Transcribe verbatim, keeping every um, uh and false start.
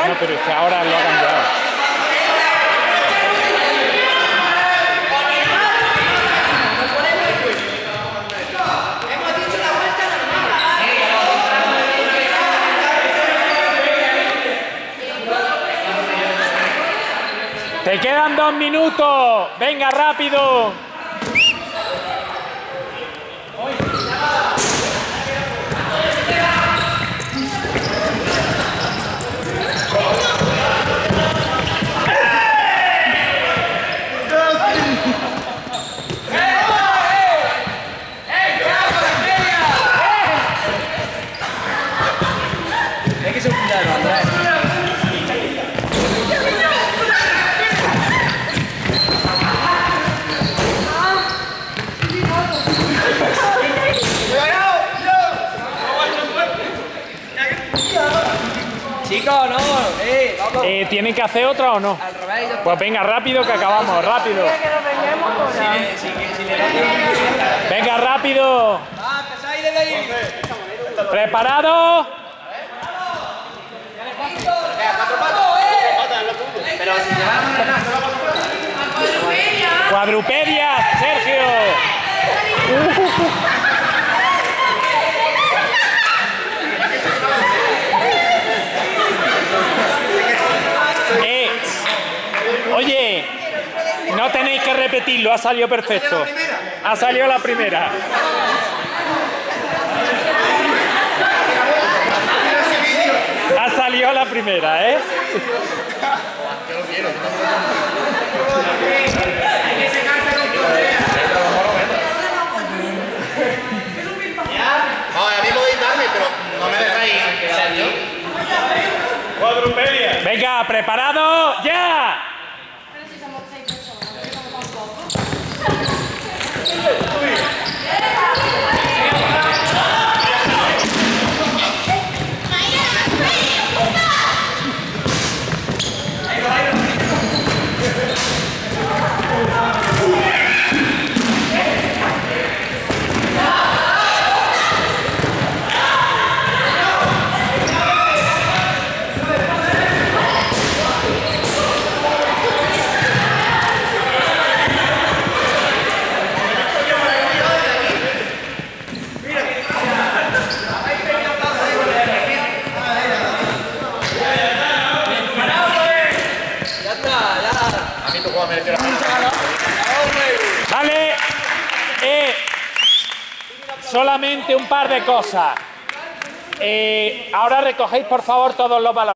No, pero es que ahora lo ha cambiado. Te quedan dos minutos. Venga, rápido. Es que se fundaron, Andrés. Chicos, no, eh, vamos. Eh, ¿Tienen que hacer otra o no? Al revés. Pues venga, rápido que acabamos, rápido. Venga, rápido. Ah, empezáis desde ahí. ¿Preparado? Pero si llevamos Cuadrupedia, Sergio. Eh, oye, no tenéis que repetirlo, ha salido perfecto. Ha salido la primera. Ha salido la primera, ¿eh? No, a mí podéis darme, pero no me dejáis ser yo. Cuadrupedia. Venga, preparado, ya. Vale, eh, solamente un par de cosas. Eh, ahora recogéis por favor todos los balones.